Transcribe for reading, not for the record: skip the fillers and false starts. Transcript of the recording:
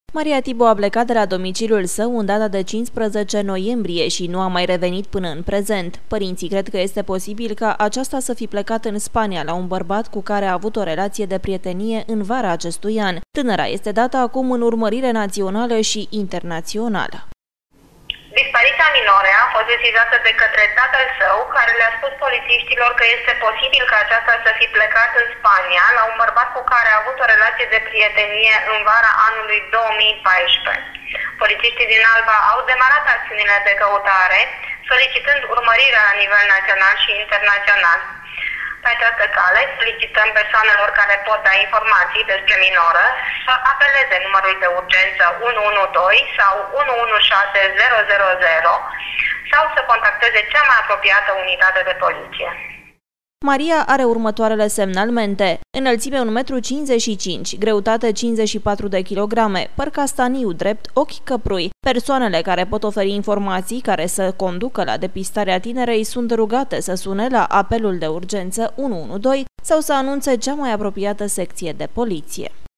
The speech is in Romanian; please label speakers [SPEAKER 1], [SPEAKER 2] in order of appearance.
[SPEAKER 1] Maria Tibo a plecat de la domiciliul său în data de 15 noiembrie și nu a mai revenit până în prezent. Părinții cred că este posibil ca aceasta să fi plecat în Spania la un bărbat cu care a avut o relație de prietenie în vara acestui an. Tânăra este dată acum în urmărire națională și internațională.
[SPEAKER 2] Dispariția minorei a fost sesizată de către tatăl său, care le-a spus polițiștilor că este posibil ca aceasta să fi plecat în Spania la un bărbat cu care a avut o relație de prietenie în vara anului 2014. Polițiștii din Alba au demarat acțiunile de căutare, solicitând urmărirea la nivel național și internațional. Pe această cale solicităm persoanelor care pot da informații despre minoră să apeleze numărul de urgență 112 sau 116000 sau să contacteze cea mai apropiată unitate de poliție.
[SPEAKER 1] Maria are următoarele semnalmente: înălțime 1,55 m, greutate 54 de kg, păr castaniu drept, ochi căprui. Persoanele care pot oferi informații care să conducă la depistarea tinerei sunt rugate să sune la apelul de urgență 112 sau să anunțe cea mai apropiată secție de poliție.